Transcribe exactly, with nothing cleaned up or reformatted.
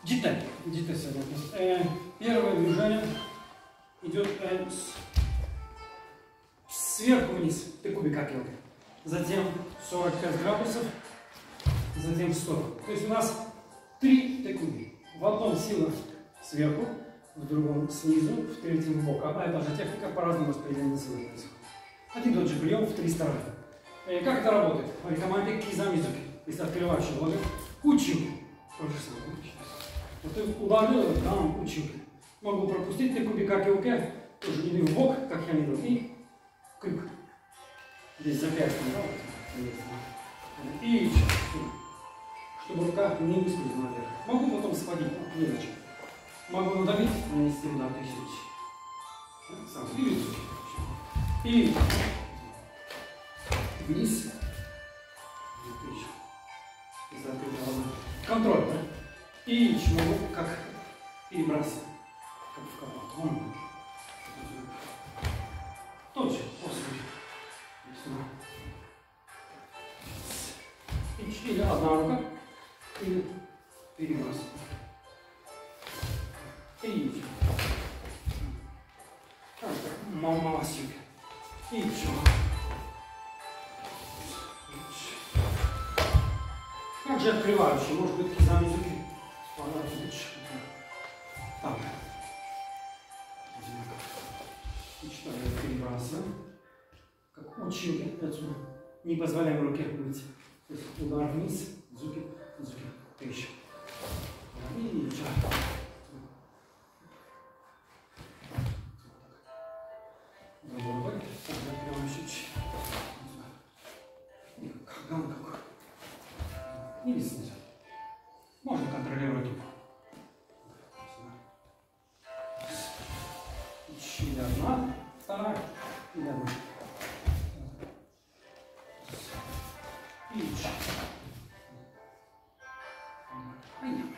Джита. Джита сегодня. Э, первое движение идет э, с, сверху вниз. Тыкуби как его. Затем сорок пять градусов. Затем в сторону. То есть у нас три тыкуби. В одном сила сверху, в другом снизу, в третьем в бок. Одна и та же техника, по-разному распределение силы происходит. Один тот же прием в три стороны. И как это работает? Рекомендую кизамизуки. Если открывающий ложит, учил. То же самое. Вот ты ударил, там учил. Могу пропустить тыкуби как и уке. Тоже иди в бок, как я не делал. И крюк. Здесь запястье, да? И чтобы рука не выскользнула наверх. Могу потом сводить, ну, незачем. Могу надавить, нанести удар тысяч. Сам. И, и вниз. Контроль, да? И могу как перебрасывать. Как в кабак. Точно. После. И или одна рука, или перебрасывать. И мама сюда. И еще. Как же открывающий, может быть, кизамизуки. Так. И что я перебрасываю. Как учил отсюда. Не позволяем руке быть. То есть удар вниз, зуки, зуки, еще. И ча. Другой, так, закрываем чуть. И каган какой. Или снизу. Можно контролировать руку. Еще одна, вторая, и одна. И еще.